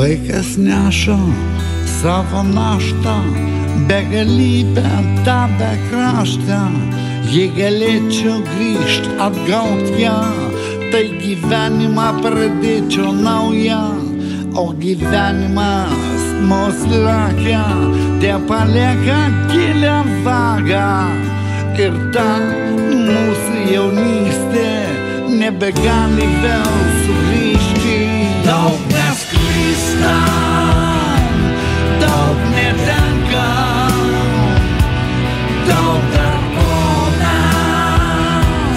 Laikas neša savo naštą, begalybę tą be kraštą. Jei galėčiau grįžt, atgaut ją, tai gyvenimą pradėčiau naują. O gyvenimas mus lakia, te palieka gilią vagą. Ir ta mūsų jaunystė nebegali vėl sugrįžti. Daug mes klystam, daug netenkam, daug dar ko mes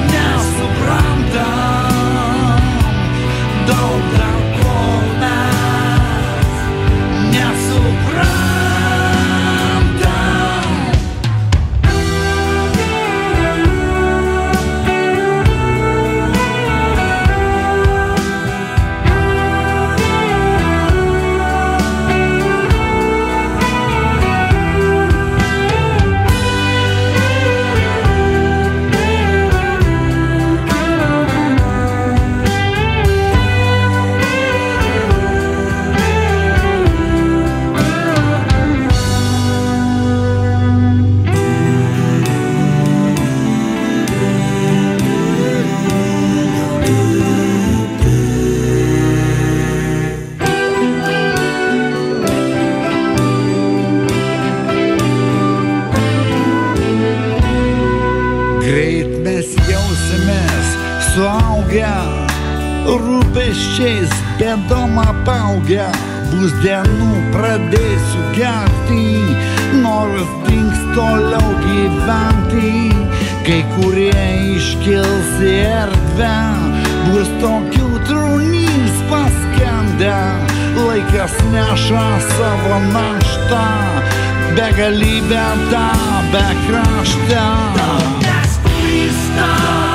nesuprantam, daug dar ko mes nesuprantam. Greit mes jausimės suaugę, rūpesčiais bėdom apaugę. Bus dienų pradėsiu gerti, noras dings toliau gyventi. Kai kurie iškils į erdvę, bus tokių trūnys paskendę. Laikas neša savo naštą, begalybę tą be kraštą. Stop.